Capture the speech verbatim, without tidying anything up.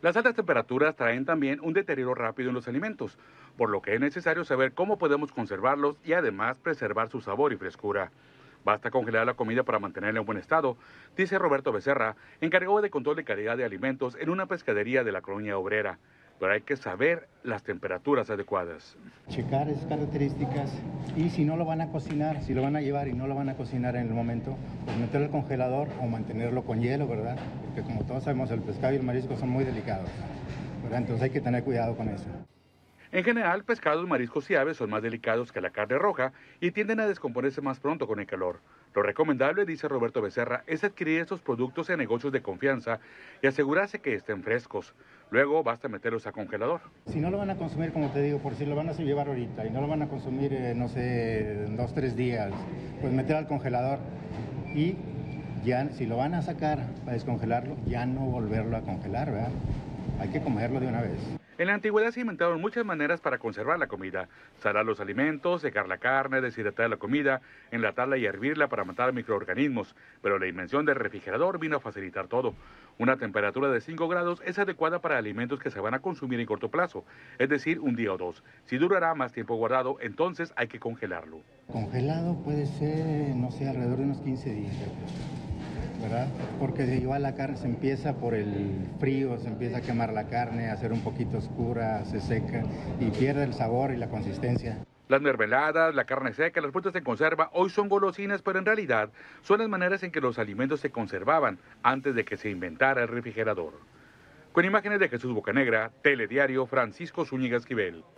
Las altas temperaturas traen también un deterioro rápido en los alimentos, por lo que es necesario saber cómo podemos conservarlos y además preservar su sabor y frescura. Basta congelar la comida para mantenerla en buen estado, dice Roberto Becerra, encargado de control de calidad de alimentos en una pescadería de la Colonia Obrera. Pero hay que saber las temperaturas adecuadas. Checar esas características y si no lo van a cocinar, si lo van a llevar y no lo van a cocinar en el momento, pues meterlo al congelador o mantenerlo con hielo, ¿verdad? Porque como todos sabemos, el pescado y el marisco son muy delicados, ¿verdad? Entonces hay que tener cuidado con eso. En general, pescados, mariscos y aves son más delicados que la carne roja y tienden a descomponerse más pronto con el calor. Lo recomendable, dice Roberto Becerra, es adquirir estos productos en negocios de confianza y asegurarse que estén frescos. Luego basta meterlos a congelador. Si no lo van a consumir, como te digo, por si lo van a llevar ahorita y no lo van a consumir, eh, no sé, en dos, tres días, pues meter al congelador y ya, si lo van a sacar para descongelarlo, ya no volverlo a congelar, ¿verdad? Hay que comerlo de una vez. En la antigüedad se inventaron muchas maneras para conservar la comida. Salar los alimentos, secar la carne, deshidratar la comida, enlatarla y hervirla para matar microorganismos. Pero la invención del refrigerador vino a facilitar todo. Una temperatura de cinco grados es adecuada para alimentos que se van a consumir en corto plazo, es decir, un día o dos. Si durará más tiempo guardado, entonces hay que congelarlo. Congelado puede ser, no sé, alrededor de unos quince días, ¿verdad? Porque igual la carne se empieza por el frío, se empieza a quemar la carne, a hacer un poquito oscura, se seca y pierde el sabor y la consistencia. Las mermeladas, la carne seca, las frutas en conserva hoy son golosinas, pero en realidad son las maneras en que los alimentos se conservaban antes de que se inventara el refrigerador. Con imágenes de Jesús Bocanegra, Telediario, Francisco Zúñiga Esquivel.